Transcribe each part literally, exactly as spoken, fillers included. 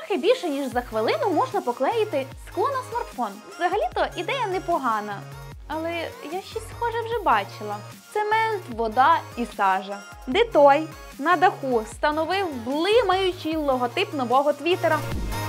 Трохи більше, ніж за хвилину можна поклеїти скло на смартфон. Взагалі-то ідея непогана. Але я щось схоже вже бачила. Цемент, вода і сажа. Де той на даху встановив блимаючий логотип нового твіттера.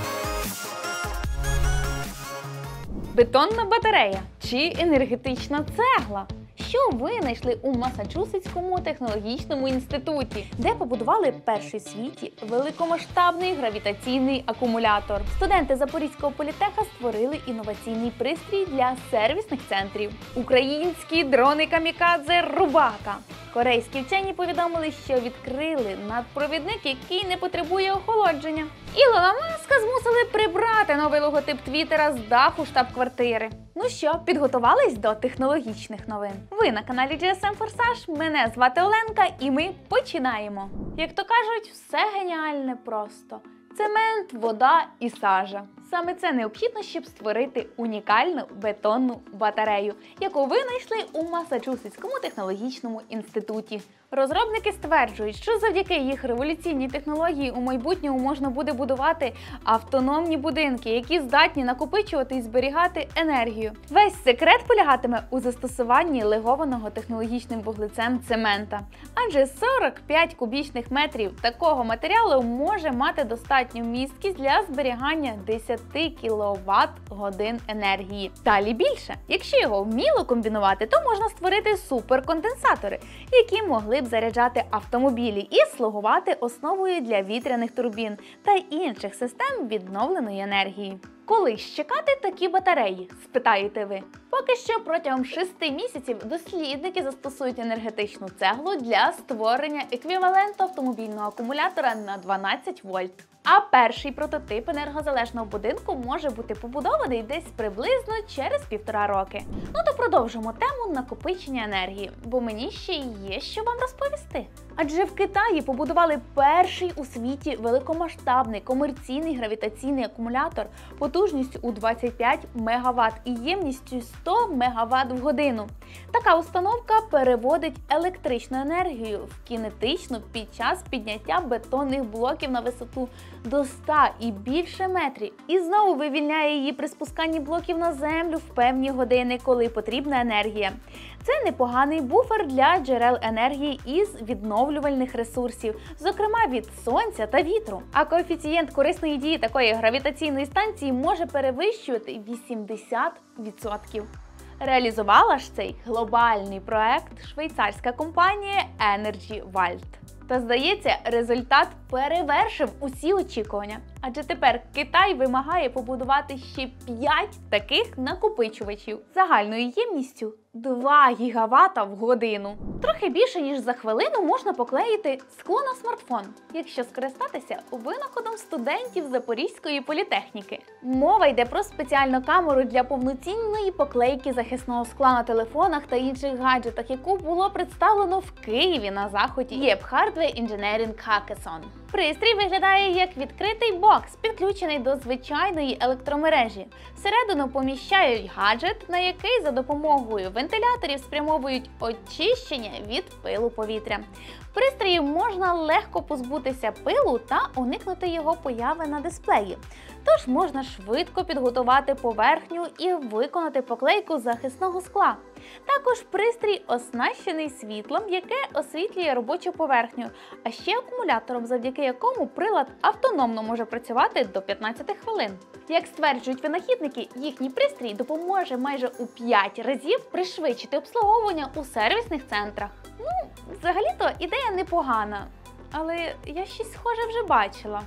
Бетонна батарея чи енергетична цегла? Що винайшли у Масачусетському технологічному інституті, де побудували перший в світі великомасштабний гравітаційний акумулятор. Студенти Запорізького політеха створили інноваційний пристрій для сервісних центрів. Українські дрони-камікадзе Рубака. Корейські вчені повідомили, що відкрили надпровідник, який не потребує охолодження. Ілона Маска змусили прибрати новий логотип Твіттера з даху штаб-квартири. Ну що, підготувались до технологічних новин? Ви на каналі джі ес ем Форсаж, мене звати Оленка і ми починаємо. Як то кажуть, все геніальне просто. Цемент, вода і сажа. Саме це необхідно, щоб створити унікальну бетонну батарею, яку винайшли у Масачусетському технологічному інституті. Розробники стверджують, що завдяки їх революційній технології у майбутньому можна буде будувати автономні будинки, які здатні накопичувати і зберігати енергію. Весь секрет полягатиме у застосуванні легованого технологічним вуглецем цемента. Адже сорок п'ять кубічних метрів такого матеріалу може мати достатню місткість для зберігання десяти кіловат-годин енергії. Далі більше. Якщо його вміло комбінувати, то можна створити суперконденсатори, які могли б заряджати автомобілі і слугувати основою для вітряних турбін та інших систем відновленої енергії. Коли ж чекати такі батареї, спитаєте ви? Поки що протягом шести місяців дослідники застосують енергетичну цеглу для створення еквіваленту автомобільного акумулятора на дванадцять вольт. А перший прототип енергозалежного будинку може бути побудований десь приблизно через півтора роки. Ну то продовжимо тему накопичення енергії, бо мені ще є що вам розповісти. Адже в Китаї побудували перший у світі великомасштабний комерційний гравітаційний акумулятор потужністю у двадцять п'ять мегаватт і ємністю сто мегаватт в годину. Така установка переводить електричну енергію в кінетичну під час підняття бетонних блоків на висоту до ста і більше метрів. І знову вивільняє її при спусканні блоків на землю в певні години, коли потрібна енергія. Це непоганий буфер для джерел енергії із відновлювальних ресурсів, зокрема від сонця та вітру. А коефіцієнт корисної дії такої гравітаційної станції може перевищувати вісімдесят відсотків. Реалізувала ж цей глобальний проект швейцарська компанія Energy Vault. Та, здається, результат перевершив усі очікування. Адже тепер Китай вимагає побудувати ще п'ять таких накопичувачів загальною ємністю два гігавата в годину. Трохи більше, ніж за хвилину можна поклеїти скло на смартфон, якщо скористатися винаходом студентів Запорізької політехніки. Мова йде про спеціальну камеру для повноцінної поклейки захисного скла на телефонах та інших гаджетах, яку було представлено в Києві на заході Yep Hardware Engineering Hackathon. Пристрій виглядає як відкритий бокс, підключений до звичайної електромережі. Всередину поміщають гаджет, на який за допомогою вентиляторів спрямовують очищення від пилу повітря. Пристрою можна легко позбутися пилу та уникнути його появи на дисплеї. Тож можна швидко підготувати поверхню і виконати поклейку захисного скла. Також пристрій оснащений світлом, яке освітлює робочу поверхню, а ще акумулятором, завдяки якому прилад автономно може працювати до п'ятнадцяти хвилин. Як стверджують винахідники, їхній пристрій допоможе майже у п'ять разів пришвидшити обслуговування у сервісних центрах. Ну, взагалі-то ідея непогана, але я щось схоже вже бачила.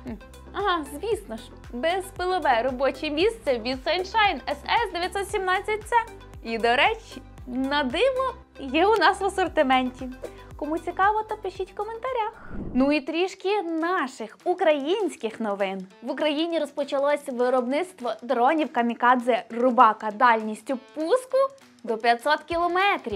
Ага, звісно ж, безпилове робоче місце від Sunshine ес ес дев'ятсот сімнадцять це. І, до речі, на диво є у нас в асортименті. Кому цікаво, то пишіть в коментарях. Ну і трішки наших українських новин. В Україні розпочалось виробництво дронів камікадзе Рубака дальністю пуску до п'ятсот кілометрів.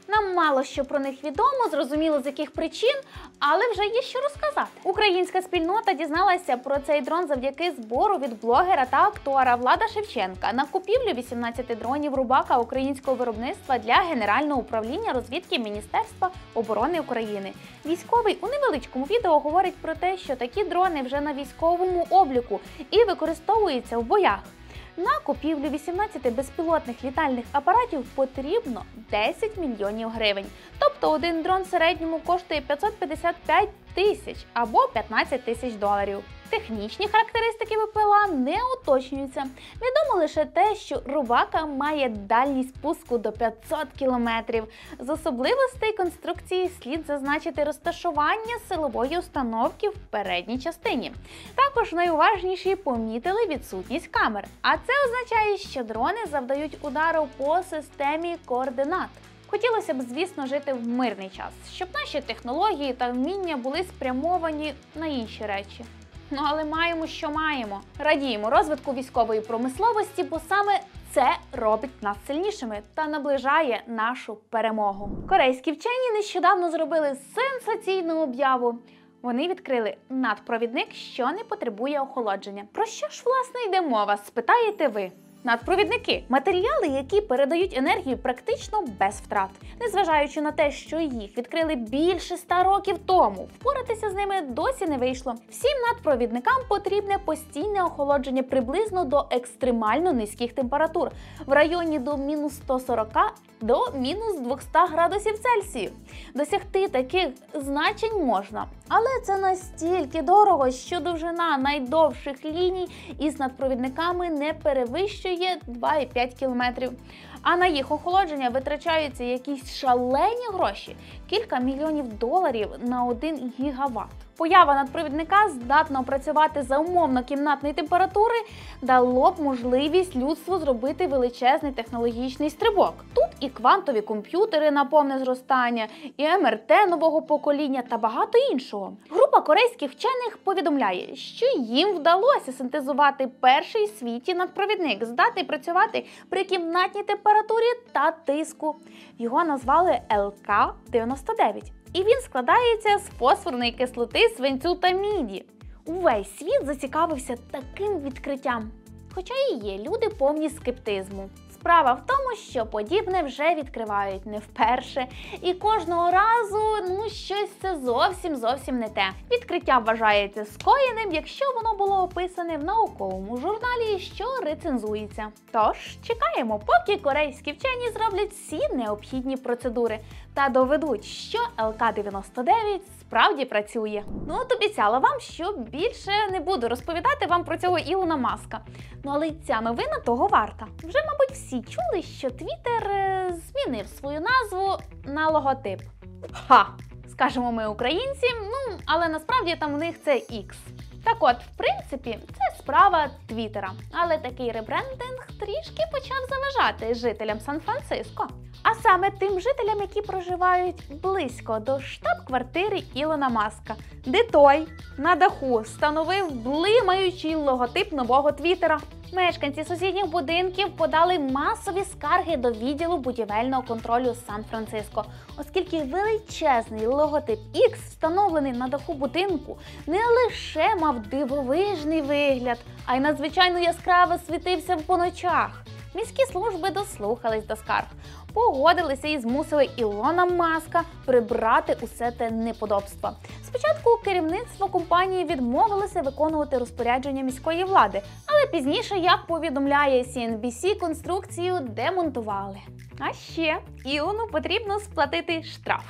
Нам мало що про них відомо, зрозуміло з яких причин, але вже є що розказати. Українська спільнота дізналася про цей дрон завдяки збору від блогера та актора Влада Шевченка на купівлю вісімнадцяти дронів Рубака українського виробництва для Генерального управління розвідки Міністерства оборони України. Військовий у невеличкому відео говорить про те, що такі дрони вже на військовому обліку і використовуються в боях. На купівлю вісімнадцяти безпілотних літальних апаратів потрібно десять мільйонів гривень. Тобто один дрон в середньому коштує п'ятсот п'ятдесят п'ять тисяч або п'ятнадцять тисяч доларів. Технічні характеристики БПЛА не уточнюються. Відомо лише те, що Рубака має дальність пуску до п'ятсот кілометрів. З особливостей конструкції слід зазначити розташування силової установки в передній частині. Також найуважніші помітили відсутність камер. А це означає, що дрони завдають удару по системі координат. Хотілося б, звісно, жити в мирний час, щоб наші технології та вміння були спрямовані на інші речі. Ну але маємо, що маємо. Радіємо розвитку військової промисловості, бо саме це робить нас сильнішими та наближає нашу перемогу. Корейські вчені нещодавно зробили сенсаційну об'яву. Вони відкрили надпровідник, що не потребує охолодження. Про що ж, власне, йде мова, спитаєте ви? Надпровідники – матеріали, які передають енергію практично без втрат. Незважаючи на те, що їх відкрили більше ста років тому, впоратися з ними досі не вийшло. Всім надпровідникам потрібне постійне охолодження приблизно до екстремально низьких температур в районі до мінус ста сорока до мінус двохсот градусів Цельсію. Досягти таких значень можна, але це настільки дорого, що довжина найдовших ліній із надпровідниками не перевищує два і п'ять кілометрів. А на їх охолодження витрачаються якісь шалені гроші – кілька мільйонів доларів на один гігаватт. Поява надпровідника, здатного працювати за умовно кімнатної температури, дало б можливість людству зробити величезний технологічний стрибок. Тут і квантові комп'ютери на повне зростання, і ем ер те нового покоління та багато іншого. Група корейських вчених повідомляє, що їм вдалося синтезувати перший в світі надпровідник, здатний працювати при кімнатній температурі та тиску. Його назвали ел ка дев'яносто дев'ять. І він складається з фосфорної кислоти, свинцю та міді. Увесь світ зацікавився таким відкриттям. Хоча і є люди повні скептизму. Справа в тому, що подібне вже відкривають не вперше. І кожного разу, ну, щось це зовсім-зовсім не те. Відкриття вважається скоєним, якщо воно було описане в науковому журналі, що рецензується. Тож, чекаємо, поки корейські вчені зроблять всі необхідні процедури та доведуть, що ел ка дев'яносто дев'ять справді працює. Ну, от обіцяла вам, що більше не буду розповідати вам про цього Ілона Маска. Ну, але ця новина того варта. Вже, мабуть, всі чули, що Twitter е, змінив свою назву на логотип. Ха! Скажемо ми українці, ну, але насправді там у них це X. Так от, в принципі, це справа Твіттера. Але такий ребрендинг трішки почав заважати жителям Сан-Франциско. А саме тим жителям, які проживають близько до штаб-квартири Ілона Маска, де той на даху встановив блимаючий логотип нового Твіттера. Мешканці сусідніх будинків подали масові скарги до відділу будівельного контролю Сан-Франциско, оскільки величезний логотип X, встановлений на даху будинку, не лише мав дивовижний вигляд, а й надзвичайно яскраво світився по ночах. Міські служби дослухались до скарг, погодилися і змусили Ілона Маска прибрати усе те неподобство. Спочатку керівництво компанії відмовилося виконувати розпорядження міської влади, але пізніше, як повідомляє сі ен бі сі, конструкцію демонтували. А ще Ілону потрібно сплатити штраф.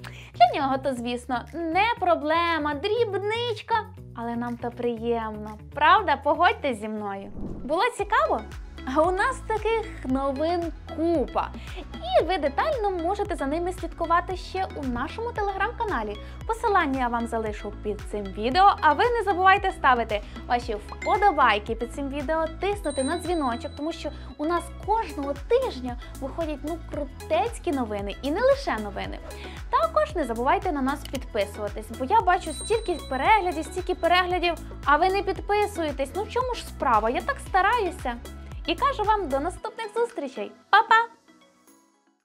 Для нього то, звісно, не проблема, дрібничка, але нам то приємно. Правда, погодьтесь зі мною. Було цікаво? А у нас таких новин купа. І ви детально можете за ними слідкувати ще у нашому телеграм-каналі. Посилання я вам залишу під цим відео, а ви не забувайте ставити ваші вподобайки під цим відео, тиснути на дзвіночок, тому що у нас кожного тижня виходять, ну, крутецькі новини, і не лише новини. Також не забувайте на нас підписуватись, бо я бачу стільки переглядів, стільки переглядів, а ви не підписуєтесь. Ну в чому ж справа? Я так стараюся. І кажу вам до наступних зустрічей. Па-па!